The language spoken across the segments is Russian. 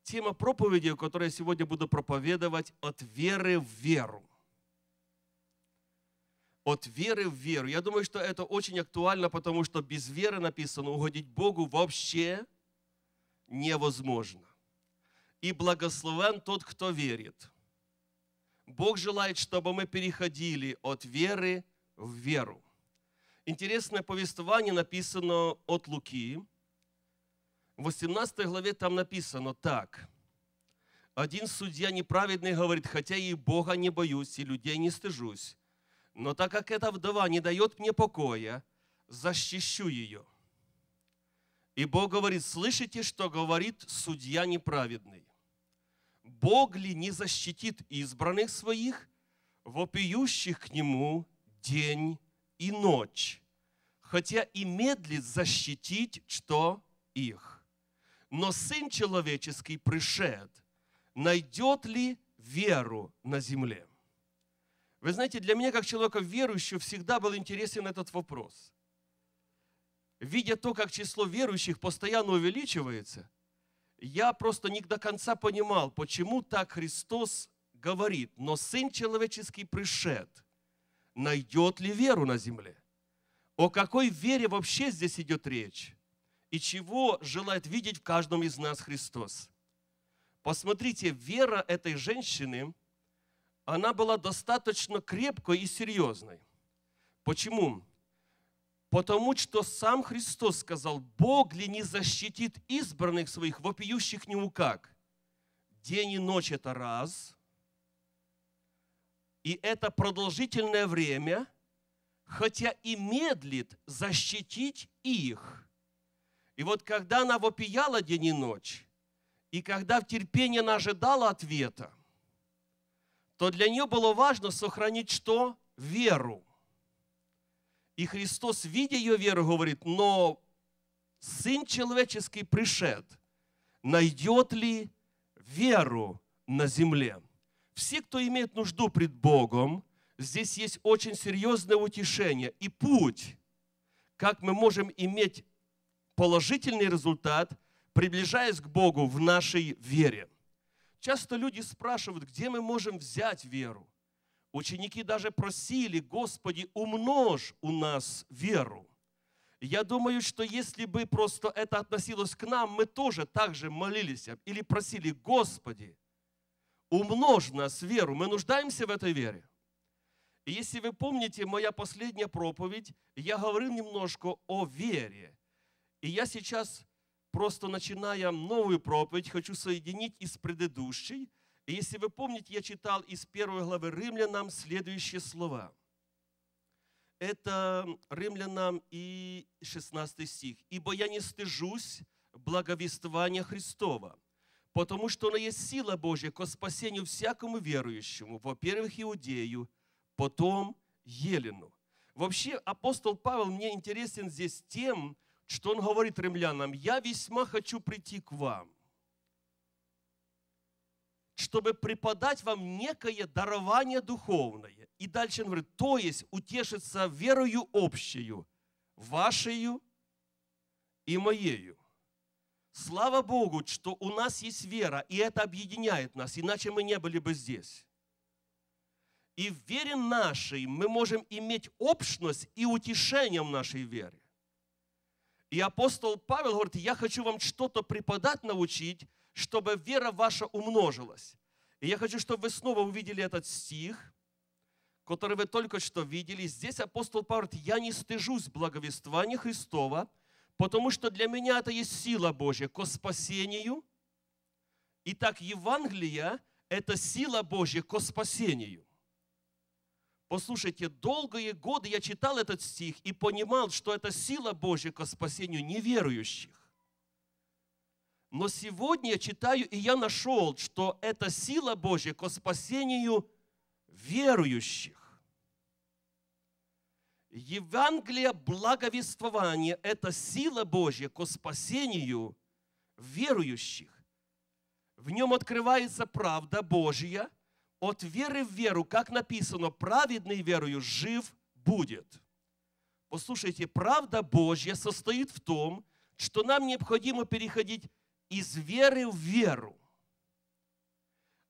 тема проповеди, которую я сегодня буду проповедовать, от веры в веру. От веры в веру. Я думаю, что это очень актуально, потому что без веры написано, угодить Богу вообще невозможно. И благословен тот, кто верит. Бог желает, чтобы мы переходили от веры в веру. Интересное повествование написано от Луки. В 18 главе там написано так. Один судья неправедный говорит, хотя и Бога не боюсь, и людей не стыжусь, но так как эта вдова не дает мне покоя, защищу ее. И Бог говорит, слышите, что говорит судья неправедный? Бог ли не защитит избранных своих, вопиющих к Нему день и ночь, хотя и медлит защитить, что их? Но Сын Человеческий пришед, найдет ли веру на земле? Вы знаете, для меня, как человека верующего, всегда был интересен этот вопрос. Видя то, как число верующих постоянно увеличивается, я просто не до конца понимал, почему так Христос говорит, но Сын Человеческий пришед, найдет ли веру на земле? О какой вере вообще здесь идет речь? И чего желает видеть в каждом из нас Христос? Посмотрите, вера этой женщины, она была достаточно крепкой и серьезной. Почему? Потому что сам Христос сказал, Бог ли не защитит избранных своих, вопиющих к Нему как? День и ночь это раз. И это продолжительное время, хотя и медлит защитить их. И вот когда она вопияла день и ночь, и когда в терпении она ожидала ответа, то для нее было важно сохранить что? Веру. И Христос, видя ее веру, говорит, но Сын Человеческий пришед, найдет ли веру на земле? Все, кто имеет нужду пред Богом, здесь есть очень серьезное утешение и путь, как мы можем иметь положительный результат, приближаясь к Богу в нашей вере. Часто люди спрашивают, где мы можем взять веру. Ученики даже просили, Господи, умножь у нас веру. Я думаю, что если бы просто это относилось к нам, мы тоже так же молились или просили, Господи, умножь в нас веру. Мы нуждаемся в этой вере. И если вы помните, моя последняя проповедь, я говорил немножко о вере. И я сейчас, просто начиная новую проповедь, хочу соединить из предыдущей. И если вы помните, я читал из 1 главы Римлянам следующие слова. Это Римлянам и 16 стих. «Ибо я не стыжусь благовествования Христова, потому что оно есть сила Божья ко спасению всякому верующему, во-первых, иудею, потом елену». Вообще апостол Павел мне интересен здесь тем, что он говорит римлянам, «Я весьма хочу прийти к вам, чтобы преподать вам некое дарование духовное». И дальше он говорит, то есть утешиться верою общею, вашею и моею. Слава Богу, что у нас есть вера, и это объединяет нас, иначе мы не были бы здесь. И в вере нашей мы можем иметь общность и утешение в нашей вере. И апостол Павел говорит, я хочу вам что-то преподать, научить, чтобы вера ваша умножилась. И я хочу, чтобы вы снова увидели этот стих, который вы только что видели. Здесь апостол Павел говорит, я не стыжусь благовествования Христова, потому что для меня это есть сила Божья ко спасению. Итак, Евангелие – это сила Божья ко спасению. Послушайте, долгие годы я читал этот стих и понимал, что это сила Божья ко спасению неверующих. Но сегодня я читаю, и я нашел, что это сила Божья ко спасению верующих. Евангелие благовествования – это сила Божья ко спасению верующих. В нем открывается правда Божья от веры в веру, как написано, праведный верою жив будет. Послушайте, правда Божья состоит в том, что нам необходимо переходить из веры в веру.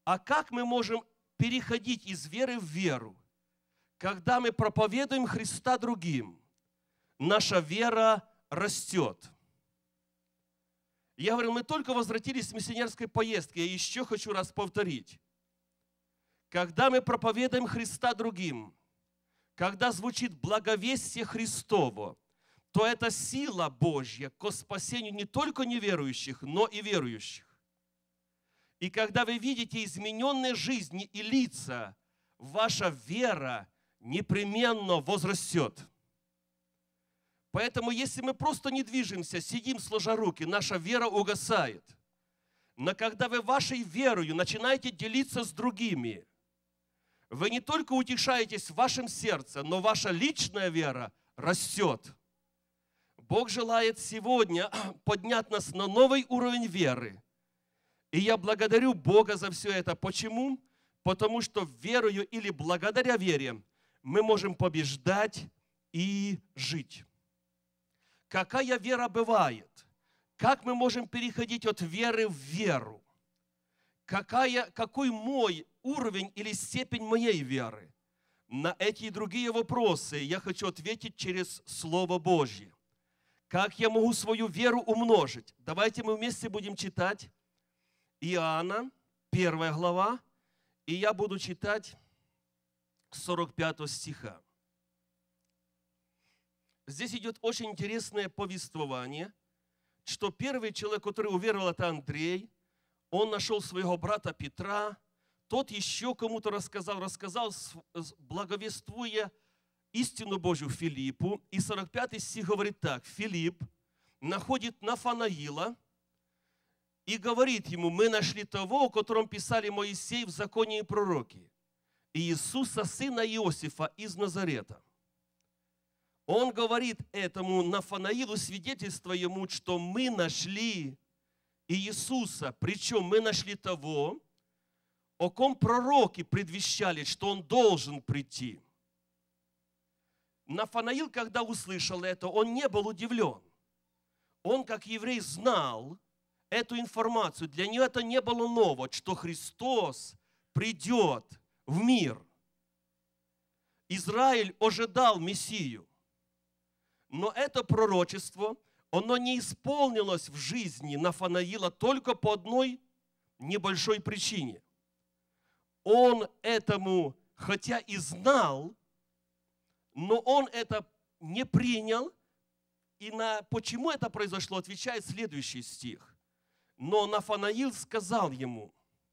А как мы можем переходить из веры в веру? Когда мы проповедуем Христа другим, наша вера растет. Я говорил, мы только возвратились с миссионерской поездки. Я еще хочу раз повторить. Когда мы проповедуем Христа другим, когда звучит благовестие Христово, то это сила Божья ко спасению не только неверующих, но и верующих. И когда вы видите измененные жизни и лица, ваша вера непременно возрастет. Поэтому, если мы просто не движемся, сидим сложа руки, наша вера угасает. Но когда вы вашей верою начинаете делиться с другими, вы не только утешаетесь в вашем сердце, но ваша личная вера растет. Бог желает сегодня поднять нас на новый уровень веры. И я благодарю Бога за все это. Почему? Потому что верою или благодаря вере мы можем побеждать и жить. Какая вера бывает? Как мы можем переходить от веры в веру? Какой мой уровень или степень моей веры? На эти и другие вопросы я хочу ответить через Слово Божье. Как я могу свою веру умножить? Давайте мы вместе будем читать Иоанна, 1 глава, и я буду читать 45 стиха. Здесь идет очень интересное повествование, что первый человек, который уверовал, это Андрей. Он нашел своего брата Петра. Тот еще кому-то рассказал, благовествуя истину Божью Филиппу. И 45 стих говорит так. Филипп находит Нафанаила и говорит ему: мы нашли того, о котором писали Моисей в законе и пророки, Иисуса, сына Иосифа из Назарета. Он говорит этому Нафанаилу, свидетельствуя ему, что мы нашли Иисуса, причем мы нашли того, о ком пророки предвещали, что он должен прийти. Нафанаил, когда услышал это, он не был удивлен. Он, как еврей, знал эту информацию. Для него это не было ново, что Христос придет в мир. Израиль ожидал Мессию. Но это пророчество, оно не исполнилось в жизни Нафанаила только по одной небольшой причине. Он этому, хотя и знал, но он это не принял. И почему это произошло, отвечает следующий стих. Но Нафанаил сказал ему,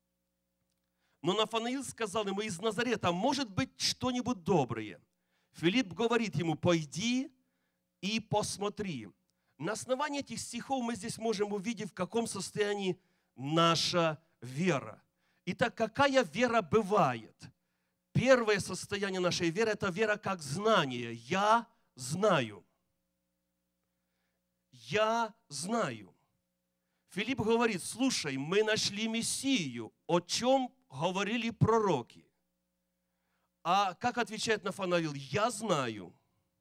из Назарета может быть что-нибудь доброе. Филипп говорит ему: пойди и посмотри. На основании этих стихов мы здесь можем увидеть, в каком состоянии наша вера. Итак, какая вера бывает? Первое состояние нашей веры – это вера как знание. Я знаю. Я знаю. Филипп говорит: слушай, мы нашли Мессию, о чем говорили пророки. А как отвечает Нафанаил? Я знаю.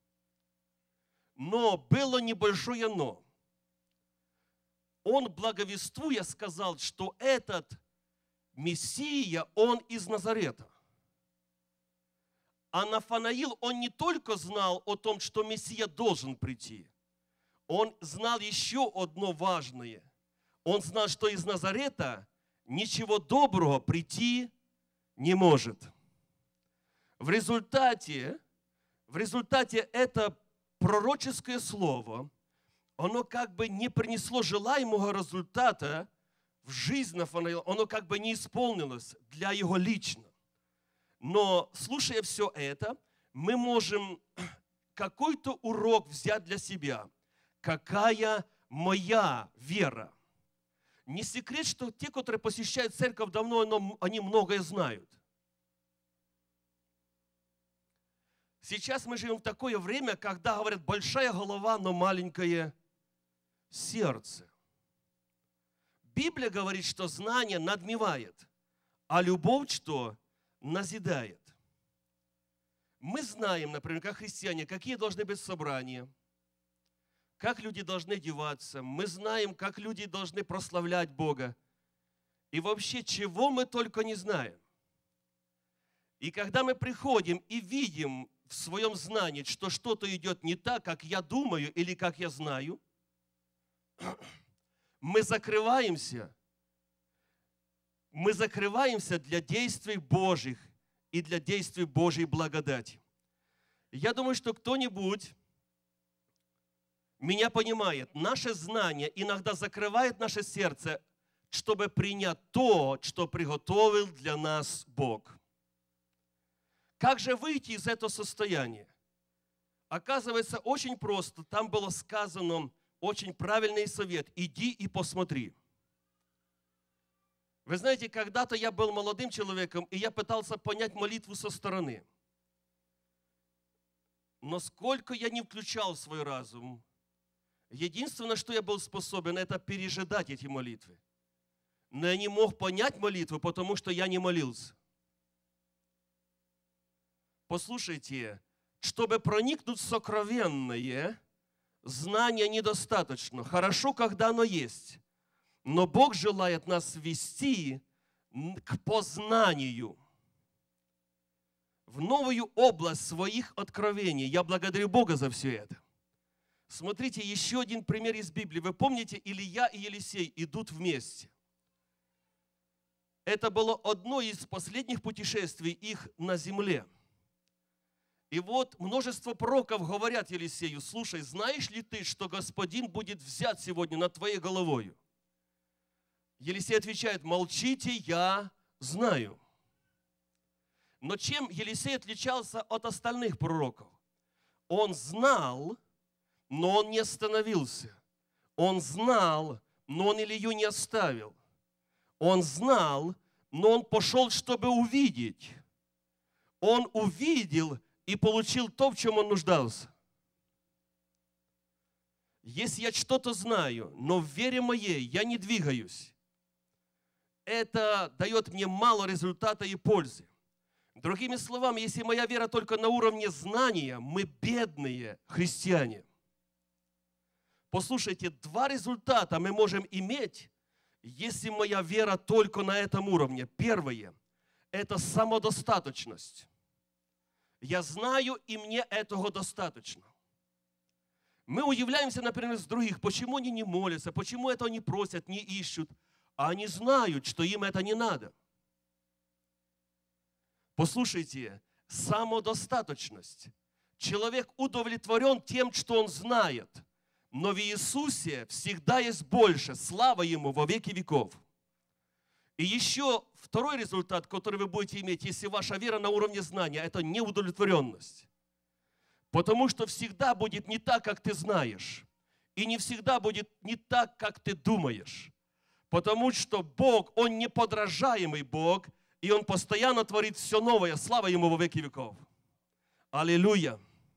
Но было небольшое но. Он, благовествуя, сказал, что этот Мессия, он из Назарета. А Нафанаил, он не только знал о том, что Мессия должен прийти, он знал еще одно важное. Он знал, что из Назарета ничего доброго прийти не может. В результате это пророческое слово, оно как бы не принесло желаемого результата в жизнь Нафанаила, оно как бы не исполнилось для его лично. Но, слушая все это, мы можем какой-то урок взять для себя. Какая моя вера? Не секрет, что те, которые посещают церковь давно, они многое знают. Сейчас мы живем в такое время, когда говорят: большая голова, но маленькое сердце. Библия говорит, что знание надмевает, а любовь что? Назидает. Мы знаем, например, как христиане, какие должны быть собрания, как люди должны одеваться. Мы знаем, как люди должны прославлять Бога. И вообще, чего мы только не знаем. И когда мы приходим и видим в своем знании, что что-то идет не так, как я думаю или как я знаю, мы закрываемся для действий Божьих и для действий Божьей благодати. Я думаю, что кто-нибудь меня понимает. Наше знание иногда закрывает наше сердце, чтобы принять то, что приготовил для нас Бог. Как же выйти из этого состояния? Оказывается, очень просто. Там было сказано очень правильный совет. Иди и посмотри. Вы знаете, когда-то я был молодым человеком, и я пытался понять молитву со стороны. Но сколько я не включал свой разум, единственное, что я был способен, это пережидать эти молитвы. Но я не мог понять молитву, потому что я не молился. Послушайте, чтобы проникнуть в сокровенное, знания недостаточно. Хорошо, когда оно есть. Но Бог желает нас ввести к познанию, в новую область своих откровений. Я благодарю Бога за все это. Смотрите, еще один пример из Библии. Вы помните, Илия и Елисей идут вместе. Это было одно из последних путешествий их на земле. И вот множество пророков говорят Елисею: слушай, знаешь ли ты, что Господин будет взят сегодня над твоей головою? Елисей отвечает: молчите, я знаю. Но чем Елисей отличался от остальных пророков? Он знал, но он не остановился. Он знал, но он Илью не оставил. Он знал, но он пошел, чтобы увидеть. Он увидел и получил то, в чем он нуждался. Если я что-то знаю, но в вере моей я не двигаюсь, это дает мне мало результата и пользы. Другими словами, если моя вера только на уровне знания, мы бедные христиане. Послушайте, два результата мы можем иметь, если моя вера только на этом уровне. Первое – это самодостаточность. Я знаю, и мне этого достаточно. Мы удивляемся, например, с других, почему они не молятся, почему этого не просят, не ищут. А они знают, что им это не надо. Послушайте, самодостаточность. Человек удовлетворен тем, что он знает. Но в Иисусе всегда есть больше. Слава Ему во веки веков. И еще второй результат, который вы будете иметь, если ваша вера на уровне знания, это неудовлетворенность. Потому что всегда будет не так, как ты знаешь. И не всегда будет не так, как ты думаешь. Потому что Бог, Он неподражаемый Бог, и Он постоянно творит все новое. Слава Ему во веки веков. Аллилуйя.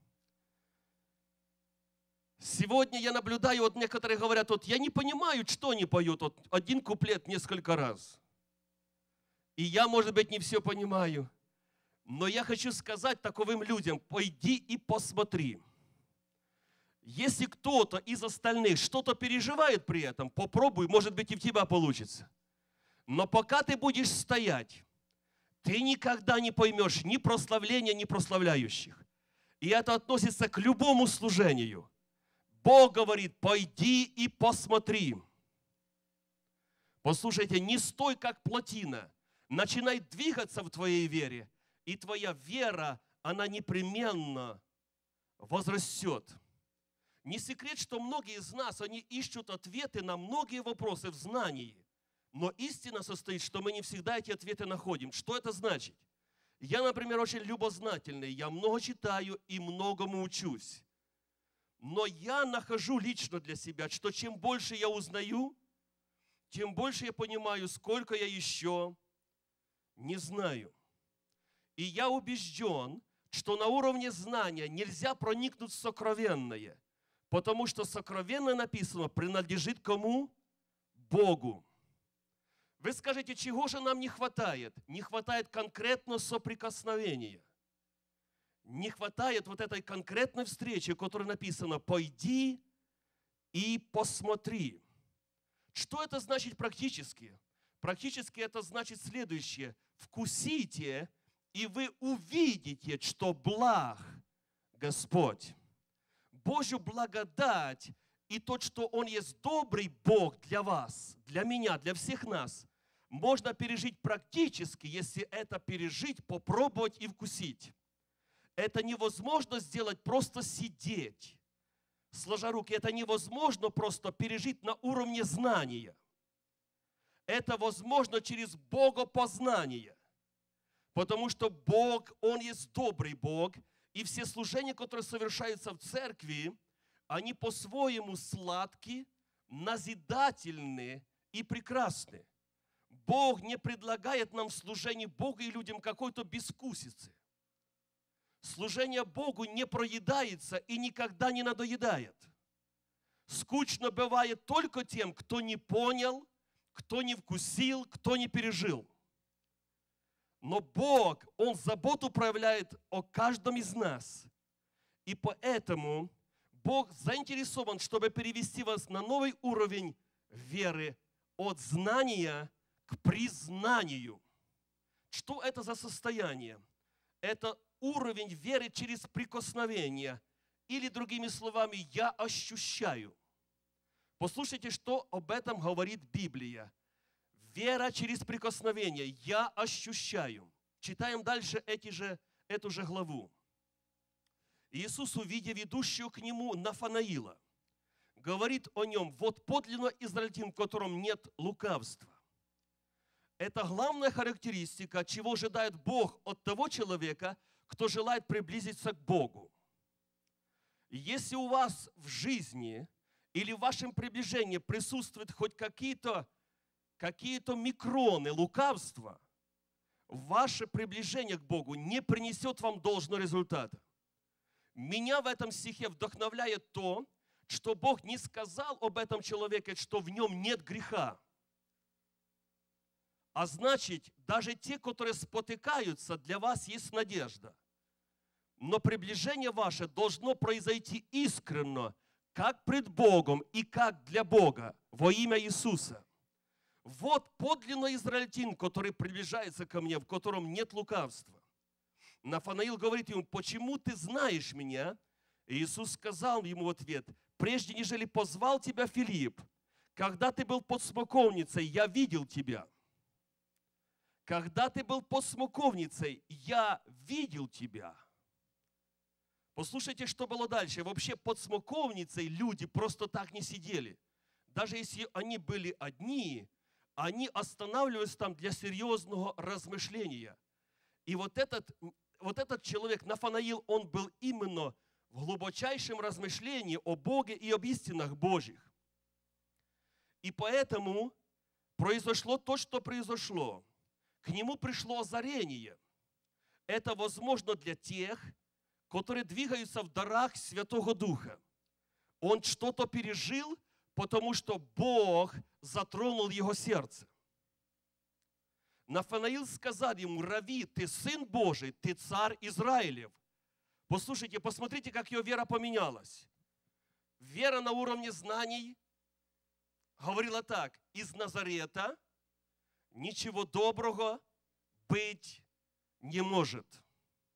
Сегодня я наблюдаю, вот некоторые говорят, вот я не понимаю, что они поют, вот один куплет несколько раз. И я, может быть, не все понимаю. Но я хочу сказать таковым людям: пойди и посмотри. Если кто-то из остальных что-то переживает при этом, попробуй, может быть, и в тебя получится. Но пока ты будешь стоять, ты никогда не поймешь ни прославления, ни прославляющих. И это относится к любому служению. Бог говорит: пойди и посмотри. Послушайте, не стой как плотина. Начинай двигаться в твоей вере. И твоя вера, она непременно возрастет. Не секрет, что многие из нас, они ищут ответы на многие вопросы в знании. Но истина состоит, что мы не всегда эти ответы находим. Что это значит? Я, например, очень любознательный. Я много читаю и многому учусь. Но я нахожу лично для себя, что чем больше я узнаю, тем больше я понимаю, сколько я еще не знаю. И я убежден, что на уровне знания нельзя проникнуть в сокровенное, потому что сокровенное написано принадлежит кому? Богу. Вы скажете, чего же нам не хватает? Не хватает конкретно соприкосновения. Не хватает вот этой конкретной встречи, в которой написано: пойди и посмотри. Что это значит практически? Практически это значит следующее. Вкусите, и вы увидите, что благ Господь. Божью благодать и то, что Он есть добрый Бог для вас, для меня, для всех нас, можно пережить практически, если это пережить, попробовать и вкусить. Это невозможно сделать просто сидеть, сложа руки. Это невозможно просто пережить на уровне знания. Это возможно через богопознание. Потому что Бог, Он есть добрый Бог. И все служения, которые совершаются в церкви, они по-своему сладкие, назидательные и прекрасны. Бог не предлагает нам в служении Богу и людям какой-то безвкусицы. Служение Богу не проедается и никогда не надоедает. Скучно бывает только тем, кто не понял, кто не вкусил, кто не пережил. Но Бог, Он заботу проявляет о каждом из нас. И поэтому Бог заинтересован, чтобы перевести вас на новый уровень веры от знания к признанию. Что это за состояние? Это уровень веры через прикосновение. Или, другими словами, я ощущаю. Послушайте, что об этом говорит Библия. Вера через прикосновение. Я ощущаю. Читаем дальше эту же главу. Иисус, увидя ведущего к Нему Нафанаила, говорит о нем: вот подлинно израильтянин, в котором нет лукавства. Это главная характеристика, чего ожидает Бог от того человека, кто желает приблизиться к Богу. Если у вас в жизни или в вашем приближении присутствуют хоть какие-то микроны лукавства, ваше приближение к Богу не принесет вам должного результата. Меня в этом стихе вдохновляет то, что Бог не сказал об этом человеке, что в нем нет греха. А значит, даже те, которые спотыкаются, для вас есть надежда. Но приближение ваше должно произойти искренно, как пред Богом и как для Бога, во имя Иисуса. Вот подлинно израильтянин, который приближается ко мне, в котором нет лукавства. Нафанаил говорит ему: почему ты знаешь меня? И Иисус сказал ему в ответ: прежде нежели позвал тебя Филипп, когда ты был под смоковницей, я видел тебя. Когда ты был под смоковницей, я видел тебя. Послушайте, что было дальше. Вообще под смоковницей люди просто так не сидели. Даже если они были одни, они останавливались там для серьезного размышления. И вот этот человек, Нафанаил, он был именно в глубочайшем размышлении о Боге и об истинах Божьих. И поэтому произошло то, что произошло. К нему пришло озарение. Это возможно для тех, которые двигаются в дарах Святого Духа. Он что-то пережил, потому что Бог затронул его сердце. Нафанаил сказал ему: Рави, ты Сын Божий, ты Царь Израилев. Послушайте, посмотрите, как его вера поменялась. Вера на уровне знаний говорила так: из Назарета ничего доброго быть не может.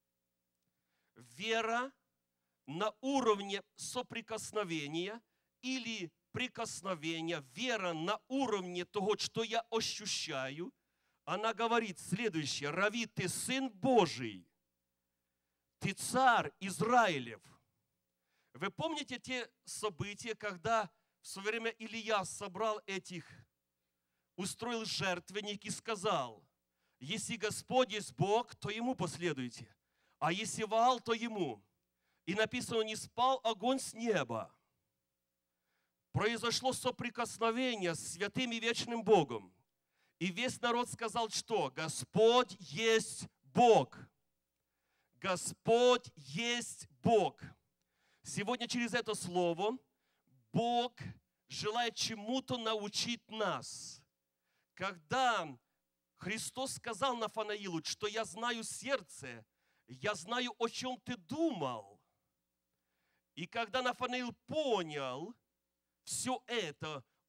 Вера на уровне соприкосновения или прикосновения, вера на уровне того, что я ощущаю, она говорит следующее: Рави, ты Сын Божий, ты Царь Израилев. Вы помните те события, когда в свое время Илия собрал устроил жертвенник и сказал: если Господь есть Бог, то Ему последуйте, а если Ваал, то Ему. И написано: не спал огонь с неба. Произошло соприкосновение с святым и вечным Богом. И весь народ сказал, что Господь есть Бог. Господь есть Бог. Сегодня через это слово Бог желает чему-то научить нас. Когда Христос сказал Нафанаилу, что я знаю сердце, я знаю, о чем ты думал. И когда Нафанаил понял все это,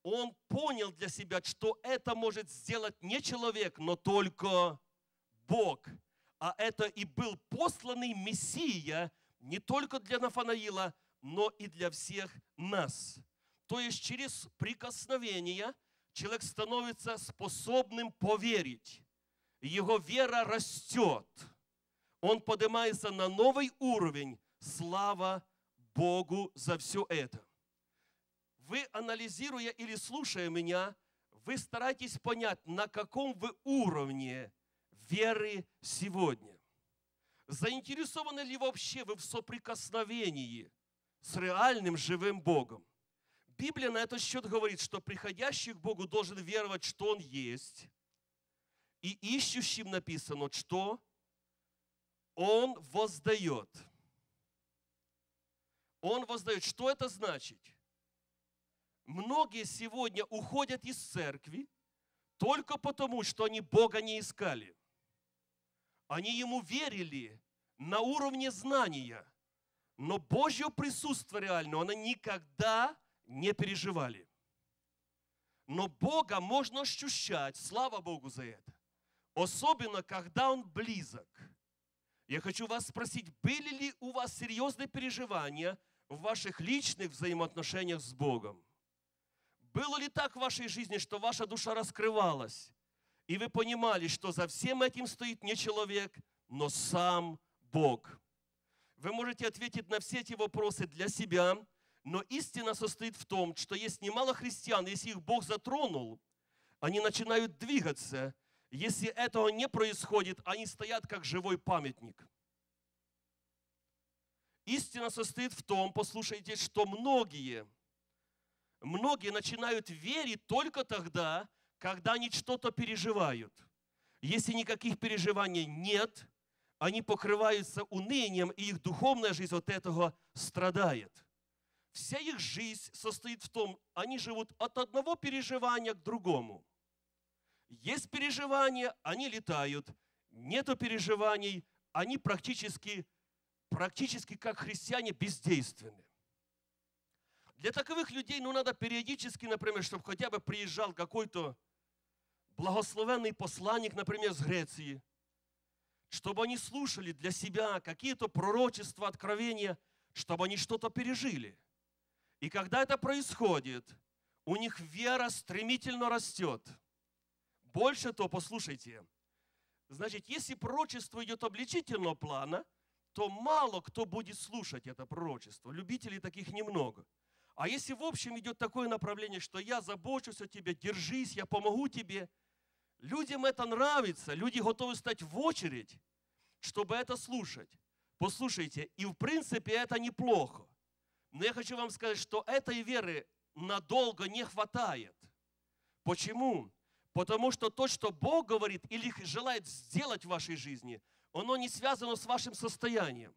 он понял для себя, что это может сделать не человек, но только Бог. А это и был посланный Мессия не только для Нафанаила, но и для всех нас. То есть через прикосновение человек становится способным поверить. Его вера растет. Он поднимается на новый уровень. Слава Богу за все это. Вы, анализируя или слушая меня, вы стараетесь понять, на каком вы уровне веры сегодня. Заинтересованы ли вообще вы в соприкосновении с реальным живым Богом? Библия на этот счет говорит, что приходящий к Богу должен веровать, что Он есть. И ищущим написано, что Он воздает. Он воздает. Что это значит? Многие сегодня уходят из церкви только потому, что они Бога не искали. Они Ему верили на уровне знания, но Божье присутствие реальное они никогда не переживали. Но Бога можно ощущать, слава Богу за это, особенно когда Он близок. Я хочу вас спросить, были ли у вас серьезные переживания в ваших личных взаимоотношениях с Богом? Было ли так в вашей жизни, что ваша душа раскрывалась, и вы понимали, что за всем этим стоит не человек, но сам Бог? Вы можете ответить на все эти вопросы для себя, но истина состоит в том, что есть немало христиан, если их Бог затронул, они начинают двигаться. Если этого не происходит, они стоят как живой памятник. Истина состоит в том, послушайте, что многие начинают верить только тогда, когда они что-то переживают. Если никаких переживаний нет, они покрываются унынием, и их духовная жизнь от этого страдает. Вся их жизнь состоит в том, они живут от одного переживания к другому. Есть переживания, они летают. Нету переживаний, они практически как христиане бездейственны. Для таковых людей надо периодически, например, чтобы хотя бы приезжал какой-то благословенный посланник, например, с Греции, чтобы они слушали для себя какие-то пророчества, откровения, чтобы они что-то пережили. И когда это происходит, у них вера стремительно растет. Больше того, послушайте, значит, если пророчество идет обличительного плана, то мало кто будет слушать это пророчество. Любителей таких немного. А если в общем идет такое направление, что я забочусь о тебе, держись, я помогу тебе, людям это нравится, люди готовы стать в очередь, чтобы это слушать. Послушайте, и в принципе это неплохо. Но я хочу вам сказать, что этой веры надолго не хватает. Почему? Потому что то, что Бог говорит или желает сделать в вашей жизни, оно не связано с вашим состоянием.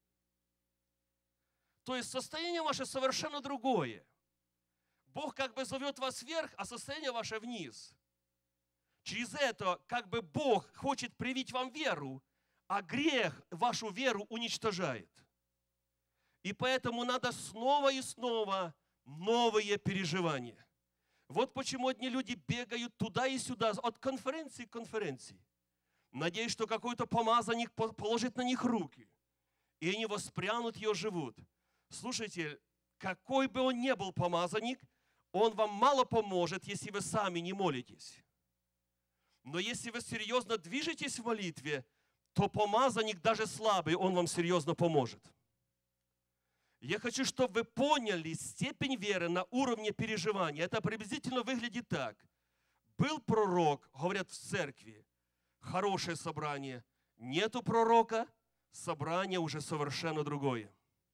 То есть состояние ваше совершенно другое. Бог как бы зовет вас вверх, а состояние ваше вниз. Через это как бы Бог хочет привить вам веру, а грех вашу веру уничтожает. И поэтому надо снова и снова новые переживания. Вот почему одни люди бегают туда и сюда, от конференции к конференции, надеясь, что какой-то помазанник положит на них руки, и они воспрянут и оживут. Слушайте, какой бы он ни был помазанник, он вам мало поможет, если вы сами не молитесь. Но если вы серьезно движетесь в молитве, то помазанник, даже слабый, он вам серьезно поможет. Я хочу, чтобы вы поняли степень веры на уровне переживания. Это приблизительно выглядит так. Был пророк, говорят в церкви, хорошее собрание. Нету пророка, собрание уже совершенно другое.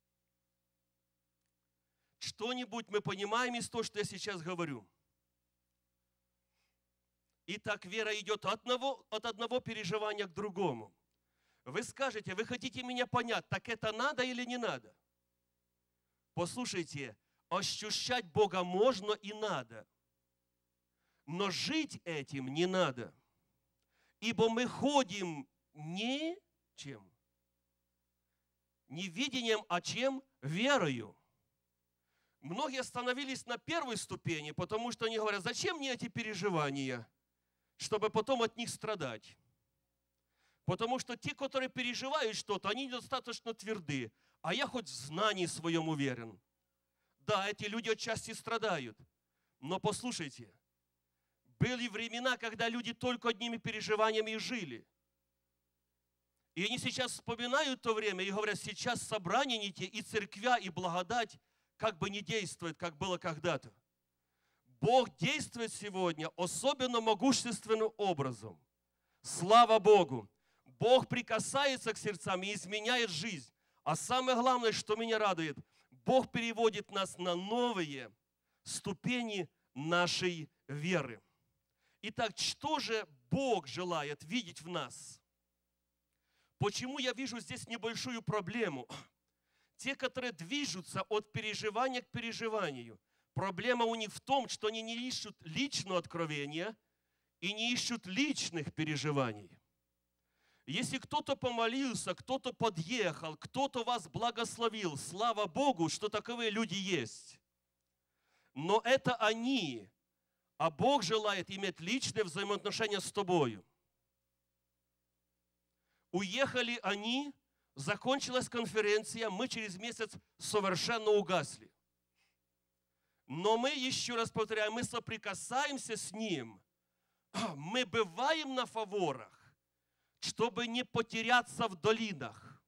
Что-нибудь мы понимаем из того, что я сейчас говорю. Итак, вера идет от одного переживания к другому. Вы скажете, вы хотите меня понять, так это надо или не надо? Послушайте, ощущать Бога можно и надо, но жить этим не надо. Ибо мы ходим не чем? Не видением, а чем? Верою. Многие остановились на первой ступени, потому что они говорят, зачем мне эти переживания, чтобы потом от них страдать. Потому что те, которые переживают что-то, они недостаточно тверды, а я хоть в знании своем уверен. Да, эти люди отчасти страдают, но послушайте, были времена, когда люди только одними переживаниями и жили. И они сейчас вспоминают то время и говорят, сейчас собрания не те, и церквя, и благодать как бы не действует, как было когда-то. Бог действует сегодня особенно могущественным образом. Слава Богу! Бог прикасается к сердцам и изменяет жизнь. А самое главное, что меня радует, Бог переводит нас на новые ступени нашей веры. Итак, что же Бог желает видеть в нас? Почему я вижу здесь небольшую проблему? Те, которые движутся от переживания к переживанию, проблема у них в том, что они не ищут личного откровения и не ищут личных переживаний. Если кто-то помолился, кто-то подъехал, кто-то вас благословил, слава Богу, что таковые люди есть. Но это они, а Бог желает иметь личные взаимоотношения с тобою. Уехали они, закончилась конференция, мы через месяц совершенно угасли. Но мы, еще раз повторяю, мы соприкасаемся с Ним, мы бываем на фаворах, чтобы не потеряться в долинах,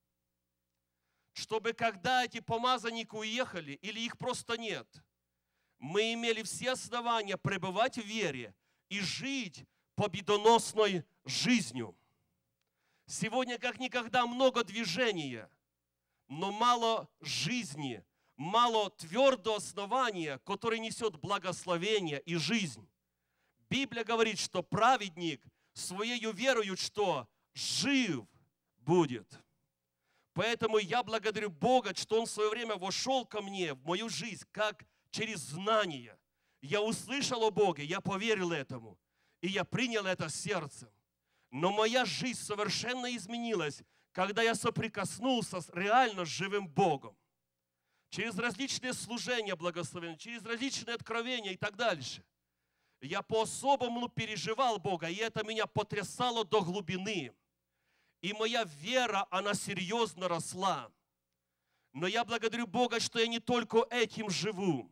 чтобы когда эти помазанники уехали или их просто нет, мы имели все основания пребывать в вере и жить победоносной жизнью. Сегодня как никогда много движения, но мало жизни, мало твердого основания, которое несет благословение и жизнь. Библия говорит, что праведник своею верою что? Жив будет. Поэтому я благодарю Бога, что Он в свое время вошел ко мне, в мою жизнь, как через знание. Я услышал о Боге, я поверил этому, и я принял это сердцем. Но моя жизнь совершенно изменилась, когда я соприкоснулся реально с живым Богом. Через различные служения благословения, через различные откровения и так дальше. Я по-особому переживал Бога, и это меня потрясало до глубины. И моя вера, она серьезно росла. Но я благодарю Бога, что я не только этим живу.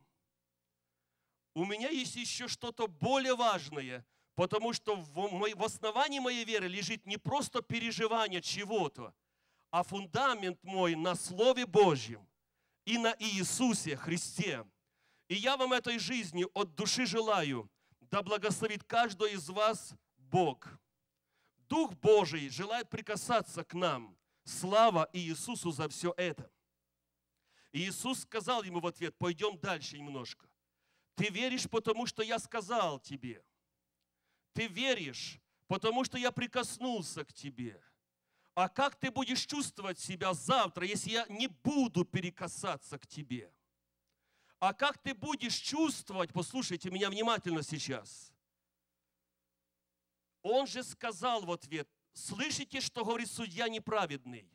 У меня есть еще что-то более важное, потому что в основании моей веры лежит не просто переживание чего-то, а фундамент мой на Слове Божьем и на Иисусе Христе. И я вам этой жизни от души желаю, да благословит каждого из вас Бог. Дух Божий желает прикасаться к нам. Слава Иисусу за все это. И Иисус сказал ему в ответ, пойдем дальше немножко. Ты веришь, потому что я сказал тебе. Ты веришь, потому что я прикоснулся к тебе. А как ты будешь чувствовать себя завтра, если я не буду прикасаться к тебе? А как ты будешь чувствовать, послушайте меня внимательно сейчас. Он же сказал в ответ, слышите, что говорит судья неправедный?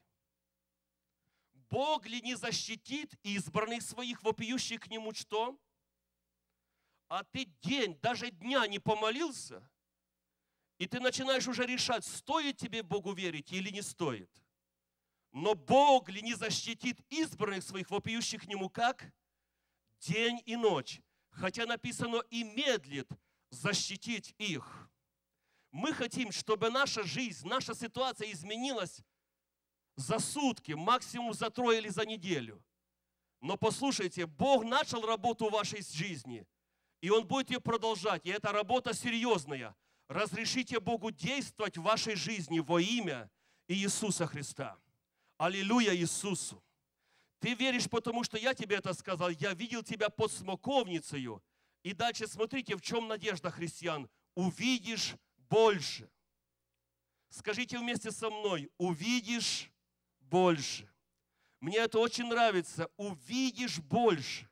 Бог ли не защитит избранных своих, вопиющих к Нему что? А ты день, даже дня не помолился, и ты начинаешь уже решать, стоит тебе Богу верить или не стоит. Но Бог ли не защитит избранных своих, вопиющих к Нему как? День и ночь. Хотя написано и медлит защитить их. Мы хотим, чтобы наша жизнь, наша ситуация изменилась за сутки, максимум за 3 или за неделю. Но послушайте, Бог начал работу в вашей жизни, и Он будет ее продолжать, и эта работа серьезная. Разрешите Богу действовать в вашей жизни во имя Иисуса Христа. Аллилуйя Иисусу! Ты веришь, потому что я тебе это сказал. Я видел тебя под смоковницею. И дальше смотрите, в чем надежда христиан. Увидишь больше. Скажите вместе со мной. Увидишь больше. Мне это очень нравится. Увидишь больше.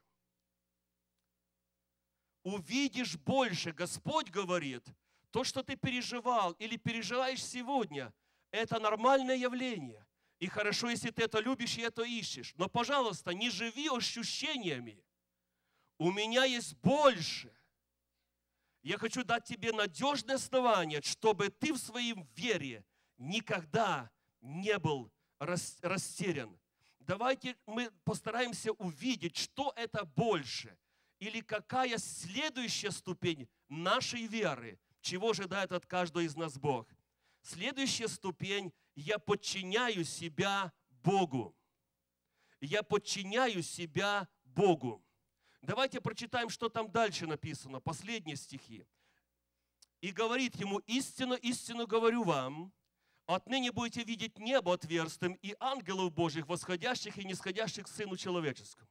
Увидишь больше. Господь говорит, то, что ты переживал или переживаешь сегодня, это нормальное явление. И хорошо, если ты это любишь и это ищешь. Но, пожалуйста, не живи ощущениями, У меня есть больше. Я хочу дать тебе надежное основание, чтобы ты в своей вере никогда не был растерян. Давайте мы постараемся увидеть, что это больше, или какая следующая ступень нашей веры, чего ожидает от каждого из нас Бог. Следующая ступень – я подчиняю себя Богу. Я подчиняю себя Богу. Давайте прочитаем, что там дальше написано, последние стихи. «И говорит ему: истину, истину говорю вам, отныне будете видеть небо отверстым и ангелов Божьих, восходящих и нисходящих к Сыну Человеческому».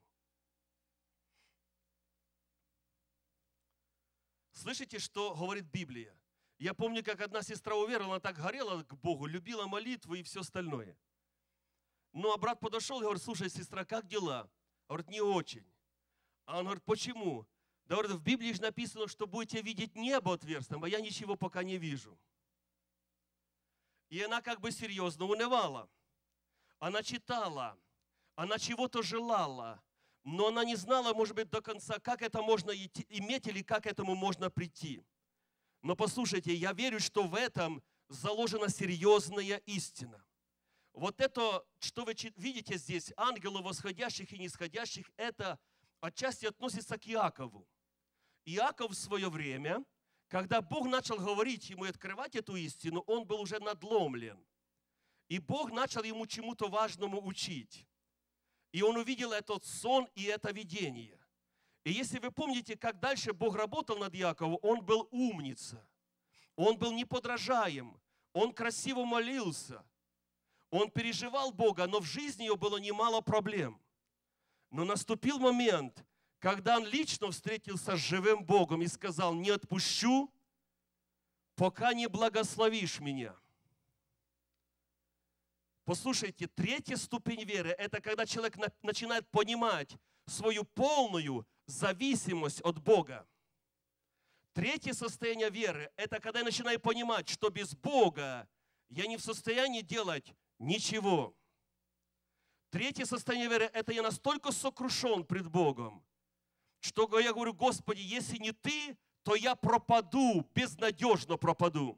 Слышите, что говорит Библия? Я помню, как одна сестра уверовала, она так горела к Богу, любила молитву и все остальное. Ну, а брат подошел и говорит: слушай, сестра, как дела? Говорит: не очень. А он говорит: почему? Да, говорит, в Библии же написано, что будете видеть небо отверстым, а я ничего пока не вижу. И она как бы серьезно унывала. Она читала, она чего-то желала, но она не знала, может быть, до конца, как это можно иметь или как к этому можно прийти. Но послушайте, я верю, что в этом заложена серьезная истина. Вот это, что вы видите здесь, ангелов восходящих и нисходящих, это отчасти относится к Иакову. Иаков в свое время, когда Бог начал говорить ему и открывать эту истину, он был уже надломлен. И Бог начал ему чему-то важному учить. И он увидел этот сон и это видение. И если вы помните, как дальше Бог работал над Иаковом, он был умница. Он был неподражаем. Он красиво молился. Он переживал Бога, но в жизни его было немало проблем. Но наступил момент, когда он лично встретился с живым Богом и сказал: не отпущу, пока не благословишь меня. Послушайте, третья ступень веры – это когда человек начинает понимать свою полную зависимость от Бога. Третье состояние веры – это когда я начинаю понимать, что без Бога я не в состоянии делать ничего. Третье состояние веры – это я настолько сокрушен пред Богом, что я говорю: Господи, если не Ты, то я пропаду, безнадежно пропаду.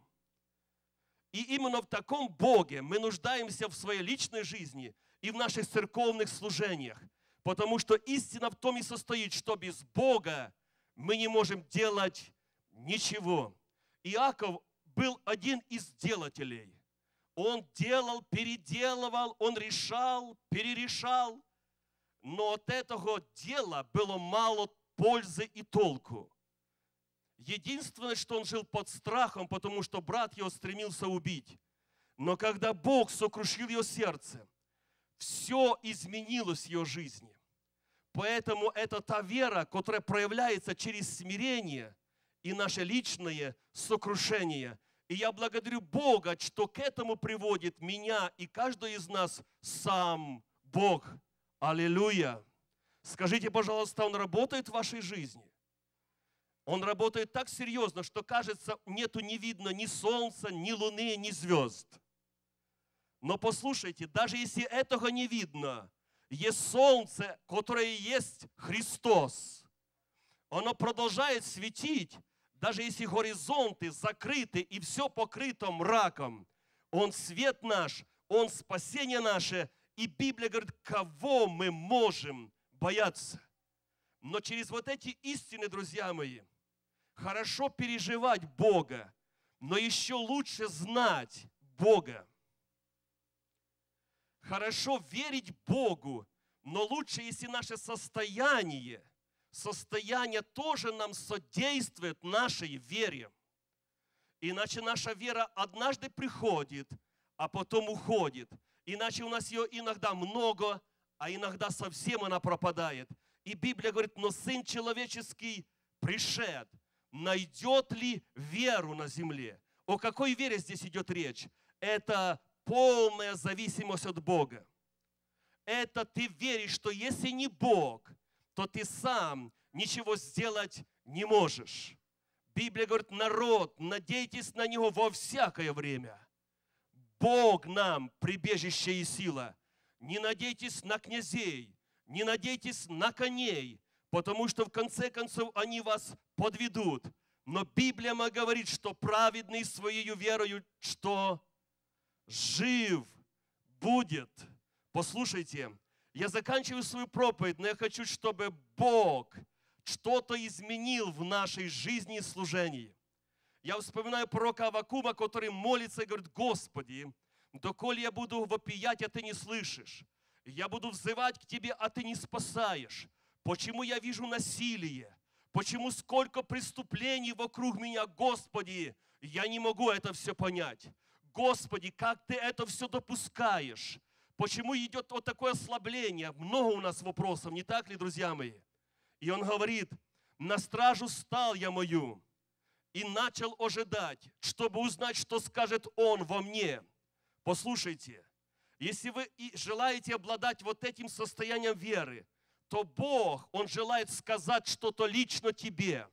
И именно в таком Боге мы нуждаемся в своей личной жизни и в наших церковных служениях. Потому что истина в том и состоит, что без Бога мы не можем делать ничего. Иаков был один из делателей. Он делал, переделывал, он решал, перерешал. Но от этого дела было мало пользы и толку. Единственное, что он жил под страхом, потому что брат его стремился убить. Но когда Бог сокрушил его сердце, все изменилось в его жизни. Поэтому это та вера, которая проявляется через смирение и наше личное сокрушение. И я благодарю Бога, что к этому приводит меня и каждого из нас сам Бог. Аллилуйя! Скажите, пожалуйста, Он работает в вашей жизни? Он работает так серьезно, что, кажется, не видно ни солнца, ни луны, ни звезд. Но послушайте, даже если этого не видно, есть солнце, которое есть Христос. Оно продолжает светить, даже если горизонты закрыты и все покрыто мраком. Он свет наш, Он спасение наше. И Библия говорит, кого мы можем бояться. Но через вот эти истины, друзья мои, хорошо переживать Бога, но еще лучше знать Бога. Хорошо верить Богу, но лучше, если наше состояние тоже нам содействует нашей вере. Иначе наша вера однажды приходит, а потом уходит. Иначе у нас ее иногда много, а иногда совсем она пропадает. И Библия говорит, но Сын Человеческий пришед, найдет ли веру на земле? О какой вере здесь идет речь? Это полная зависимость от Бога. Это ты веришь, что если не Бог, то ты сам ничего сделать не можешь. Библия говорит, народ, надейтесь на Него во всякое время. Бог нам прибежище и сила. Не надейтесь на князей, не надейтесь на коней, потому что в конце концов они вас подведут. Но Библия говорит, что праведный своей верою, что жив будет. Послушайте, я заканчиваю свою проповедь, но я хочу, чтобы Бог что-то изменил в нашей жизни и служении. Я вспоминаю пророка Аввакума, который молится и говорит: Господи, доколе я буду вопиять, а Ты не слышишь. Я буду взывать к Тебе, а Ты не спасаешь. Почему я вижу насилие? Почему сколько преступлений вокруг меня, Господи? Я не могу это все понять. Господи, как Ты это все допускаешь? Почему идет вот такое ослабление? Много у нас вопросов, не так ли, друзья мои? И он говорит: на стражу стал я мою и начал ожидать, чтобы узнать, что скажет Он во мне. Послушайте, если вы желаете обладать вот этим состоянием веры, то Бог, Он желает сказать что-то лично тебе.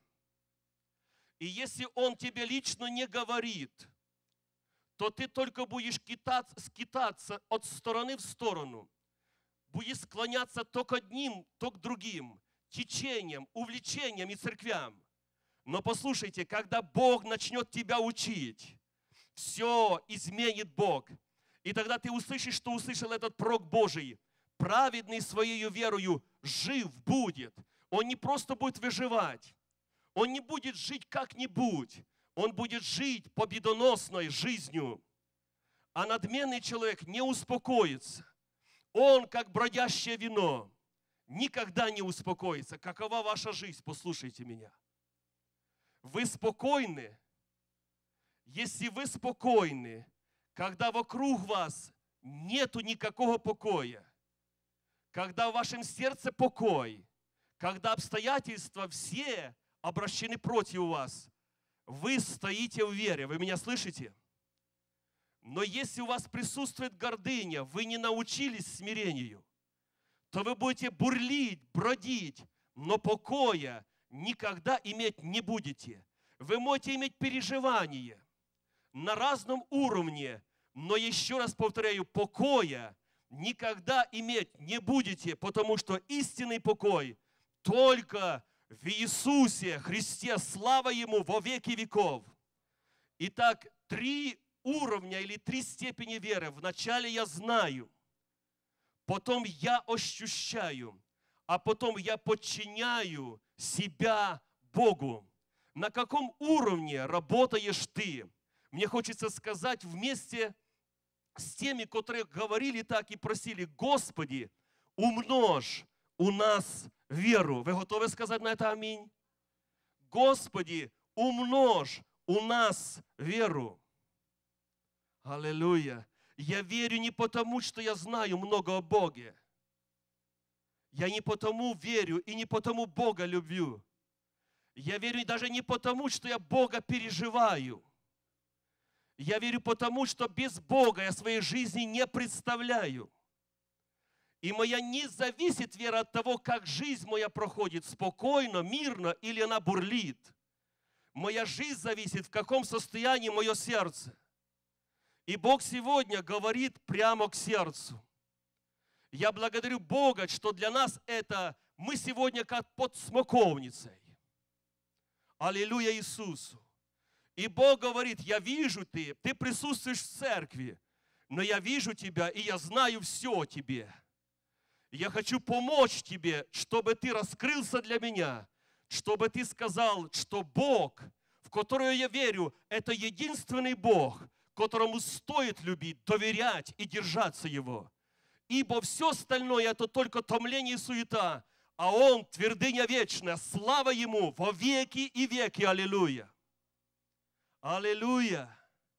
И если Он тебе лично не говорит, то ты только будешь скитаться от стороны в сторону, будешь склоняться то к одним, то к другим, течениям, увлечениям и церквям. Но послушайте, когда Бог начнет тебя учить, все изменит Бог. И тогда ты услышишь, что услышал этот пророк Божий. Праведный своей верою жив будет. Он не просто будет выживать. Он не будет жить как-нибудь. Он будет жить победоносной жизнью. А надменный человек не успокоится. Он, как бродящее вино, никогда не успокоится. Какова ваша жизнь? Послушайте меня. Вы спокойны? Если вы спокойны, когда вокруг вас нету никакого покоя, когда в вашем сердце покой, когда обстоятельства все обращены против вас, вы стоите в вере. Вы меня слышите? Но если у вас присутствует гордыня, вы не научились смирению, то вы будете бурлить, бродить, но покоя никогда иметь не будете. Вы можете иметь переживания на разном уровне, но еще раз повторяю, покоя никогда иметь не будете, потому что истинный покой только в Иисусе Христе, слава Ему во веки веков. Итак, 3 уровня или 3 степени веры. Вначале я знаю, потом я ощущаю, а потом я подчиняю себя Богу. На каком уровне работаешь ты? Мне хочется сказать вместе с теми, которые говорили так и просили: Господи, умножь у нас веру. Вы готовы сказать на это аминь? Господи, умножь у нас веру. Аллилуйя. Я верю не потому, что я знаю много о Боге. Я не потому верю и не потому Бога люблю. Я верю даже не потому, что я Бога переживаю. Я верю потому, что без Бога я своей жизни не представляю. И моя не зависит вера от того, как жизнь моя проходит, спокойно, мирно или она бурлит. Моя жизнь зависит, в каком состоянии мое сердце. И Бог сегодня говорит прямо к сердцу. Я благодарю Бога, что для нас это мы сегодня как под смоковницей. Аллилуйя Иисусу. И Бог говорит: я вижу ты присутствуешь в церкви, но я вижу тебя, и я знаю все о тебе. Я хочу помочь тебе, чтобы ты раскрылся для меня, чтобы ты сказал, что Бог, в которого я верю, это единственный Бог, которому стоит любить, доверять и держаться Его. Ибо все остальное это только томление и суета, а Он твердыня вечная, слава Ему во веки и веки. Аллилуйя! Аллилуйя!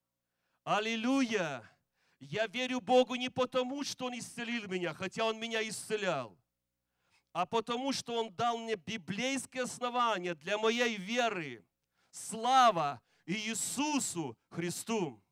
Аллилуйя! Я верю Богу не потому, что Он исцелил меня, хотя Он меня исцелял, а потому, что Он дал мне библейское основание для моей веры. Слава Иисусу Христу!